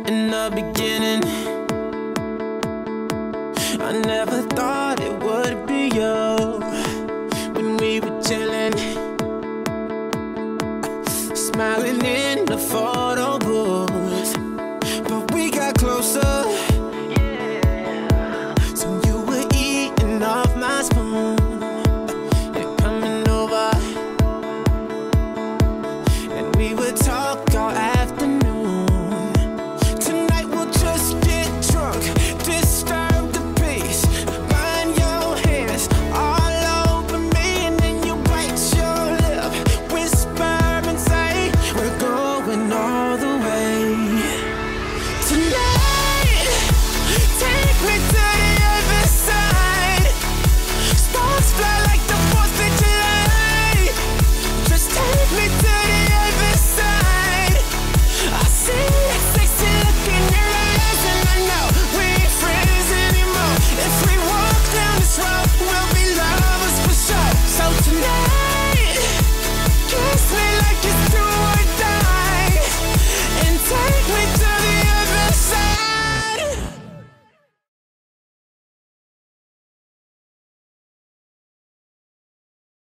in the beginning. I never thought it would be you when we were chilling, smiling in the photo.